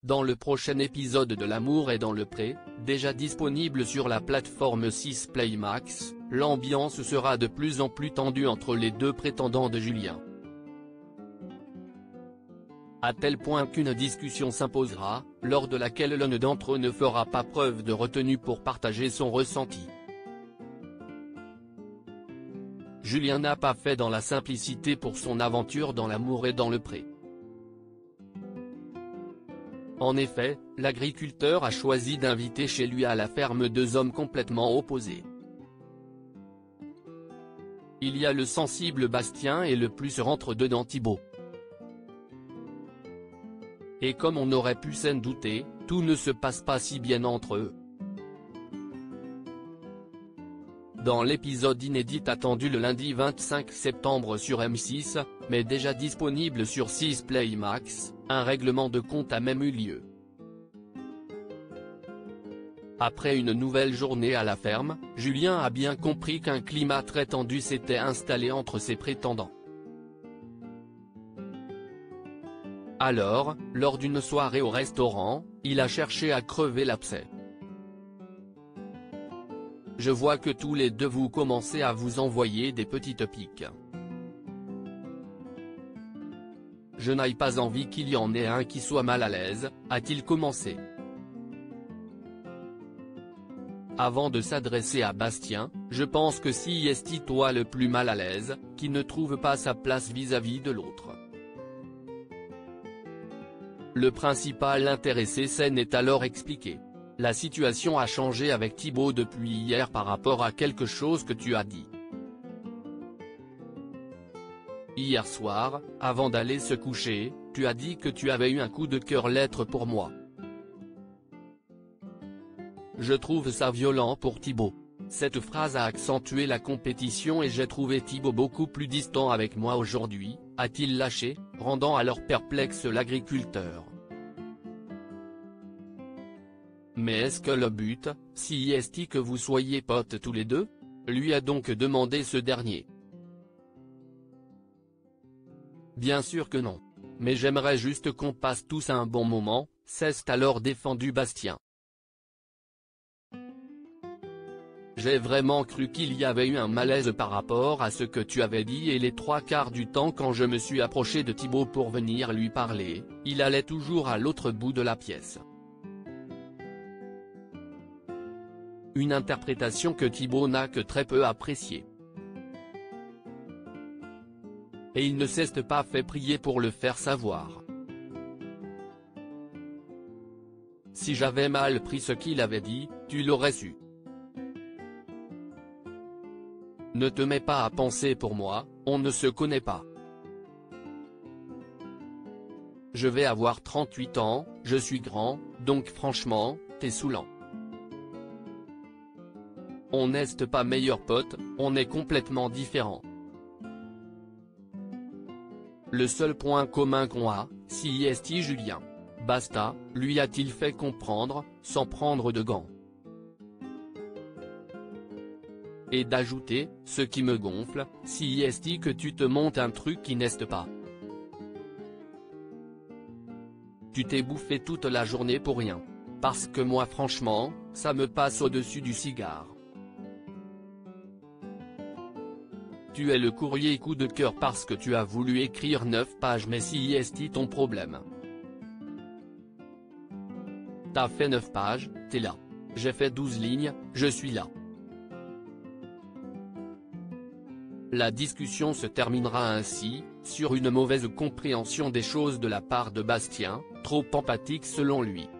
dans le prochain épisode de L'amour est dans le pré, déjà disponible sur la plateforme 6 Play Max, l'ambiance sera de plus en plus tendue entre les deux prétendants de Julien. À tel point qu'une discussion s'imposera, lors de laquelle l'un d'entre eux ne fera pas preuve de retenue pour partager son ressenti. Julien n'a pas fait dans la simplicité pour son aventure dans L'amour est dans le pré. En effet, l'agriculteur a choisi d'inviter chez lui à la ferme deux hommes complètement opposés. Il y a le sensible Bastien et le plus rentre-dedans Thibaut. Et comme on aurait pu s'en douter, tout ne se passe pas si bien entre eux. Dans l'épisode inédit attendu le lundi 25 septembre sur M6, mais déjà disponible sur 6 Play Max, un règlement de compte a même eu lieu. Après une nouvelle journée à la ferme, Julien a bien compris qu'un climat très tendu s'était installé entre ses prétendants. Alors, lors d'une soirée au restaurant, il a cherché à crever l'abcès. Je vois que tous les deux vous commencez à vous envoyer des petites piques. Je n'ai pas envie qu'il y en ait un qui soit mal à l'aise, a-t-il commencé. Avant de s'adresser à Bastien, je pense que si est toi le plus mal à l'aise, qui ne trouve pas sa place vis-à-vis de l'autre. Le principal intéressé s'en est alors expliqué. La situation a changé avec Thibaut depuis hier par rapport à quelque chose que tu as dit. Hier soir, avant d'aller se coucher, tu as dit que tu avais eu un coup de cœur lettre pour moi. Je trouve ça violent pour Thibaut. Cette phrase a accentué la compétition et j'ai trouvé Thibaut beaucoup plus distant avec moi aujourd'hui, a-t-il lâché, rendant alors perplexe l'agriculteur. Mais est-ce que le but, si est que vous soyez potes tous les deux ? Lui a donc demandé ce dernier. Bien sûr que non. Mais j'aimerais juste qu'on passe tous un bon moment, s'est alors défendu Bastien. J'ai vraiment cru qu'il y avait eu un malaise par rapport à ce que tu avais dit et les trois quarts du temps quand je me suis approché de Thibaut pour venir lui parler, il allait toujours à l'autre bout de la pièce. Une interprétation que Thibaut n'a que très peu appréciée. Et il ne s'est pas fait prier pour le faire savoir. Si j'avais mal pris ce qu'il avait dit, tu l'aurais su. Ne te mets pas à penser pour moi, on ne se connaît pas. Je vais avoir 38 ans, je suis grand, donc franchement, t'es saoulant. On n'est pas meilleurs potes, on est complètement différents. Le seul point commun qu'on a, si est Julien. Basta, lui a-t-il fait comprendre, sans prendre de gants. Et d'ajouter, ce qui me gonfle, si est que tu te montes un truc qui n'est pas. Tu t'es bouffé toute la journée pour rien. Parce que moi franchement, ça me passe au-dessus du cigare. Tu es le courrier coup de cœur parce que tu as voulu écrire 9 pages mais si est ton problème. T'as fait 9 pages, t'es là. J'ai fait 12 lignes, je suis là. La discussion se terminera ainsi, sur une mauvaise compréhension des choses de la part de Bastien, trop empathique selon lui.